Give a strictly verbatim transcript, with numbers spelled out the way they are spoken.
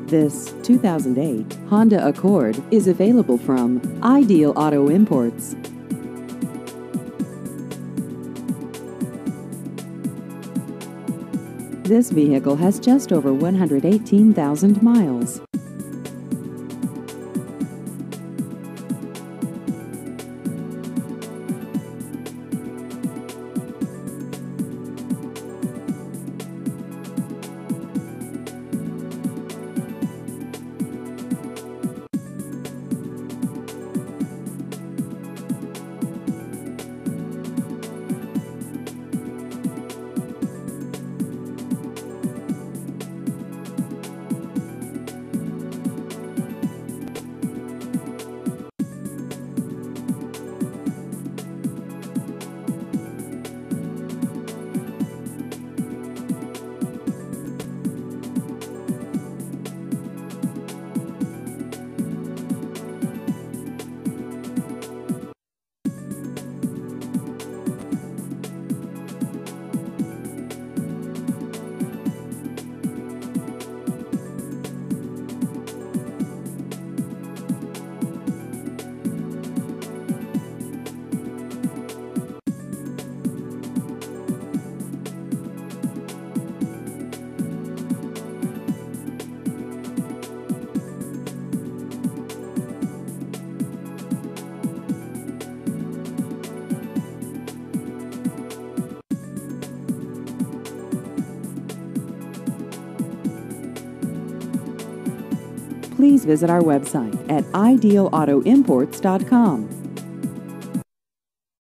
This two thousand eight Honda Accord is available from Ideal Auto Imports. This vehicle has just over one hundred eighteen thousand miles. Please visit our website at ideal auto imports dot com.